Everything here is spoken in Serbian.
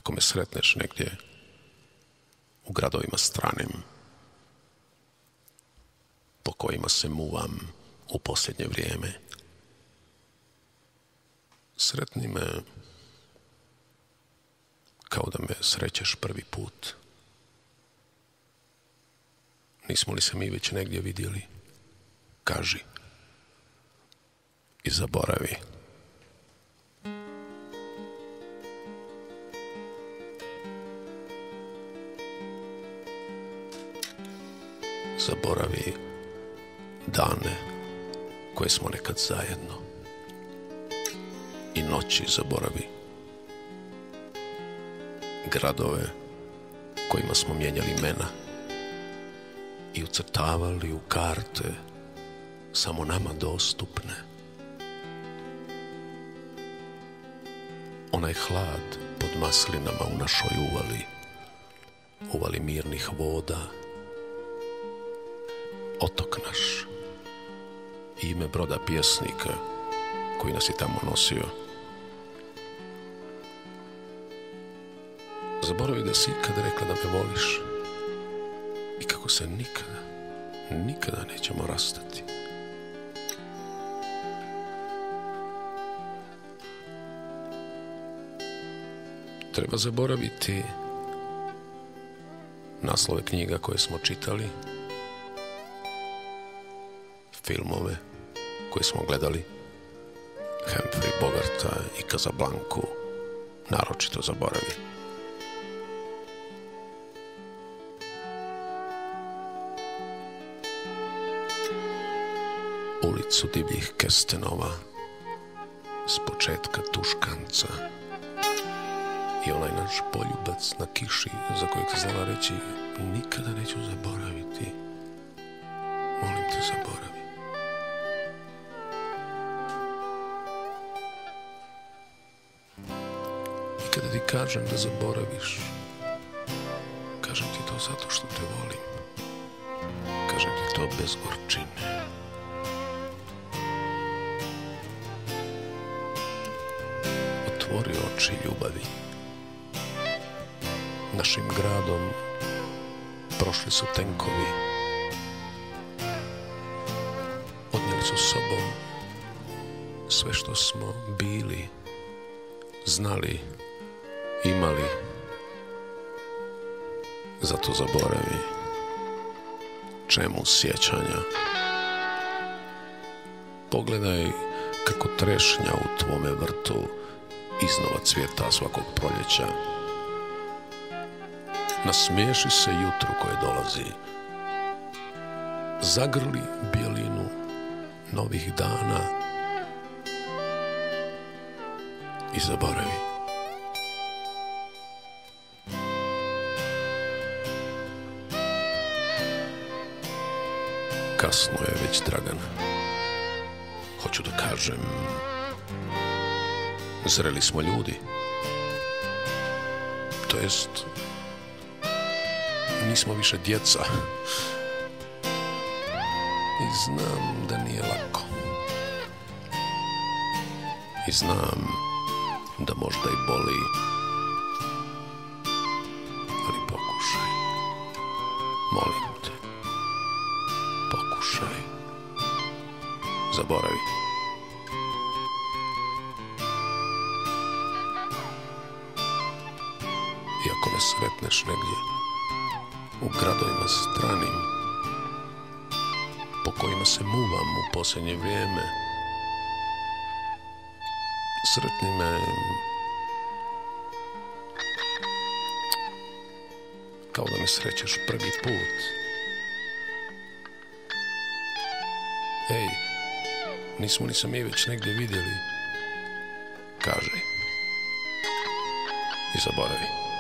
ako me sretneš negdje u gradovima stranim, po kojima se muvam u posljednje vrijeme, sretni me kao da me srećeš prvi put. Nismo li se mi već negdje vidjeli? Kaži i zaboravi. Zaboravi dane koje smo nekad zajedno i noći zaboravi. Gradove kojima smo mijenjali imena i ucrtavali u karte samo nama dostupne. Onaj hlad pod maslinama u našoj uvali mirnih voda, otok naš, ime broda pjesnika koji nas je tamo nosio. Zaboravi da si ikad rekla da me voliš i kako se nikada nećemo rastati. Treba zaboraviti naslove knjiga koje smo čitali, filmove koje smo gledali, Humphrey Bogarta i Casablancu naročito zaboravi. Ulicu divljih kestenova s početka Tuškanca i onaj naš poljubac na kiši za kojeg ti znala reći nikada neću zaboraviti. Molim te, zaboravi. I kada ti kažem da zaboraviš, kažem ti to zato što te volim. Kažem ti to bez gorčine. Otvori oči ljubavi. Našim gradom prošli su tenkovi. Odnijeli su sobom sve što smo bili, znali, imali. Zato zaboravi. Čemu sjećanja? Pogledaj kako trešnja u tvome vrtu iznova cvjeta svakog proljeća. Nasmiješi se jutru koje dolazi. Zagrli bijelinu novih dana i zaboravi. Kasno je već, Dragana. Hoću da kažem, zreli smo ljudi. To jest, nismo više djeca. I znam da nije lako. I znam da možda i boli. Ali pokušaj. Molim te. Pokušaj. Zaboravi. I ako me sretneš negdje u gradovima stranim po kojima se muvam u posljednje vrijeme, sretni me kao da me srećeš prvi put. Ej, nismo li se mi već negdje vidjeli? Kaži i zaboravi.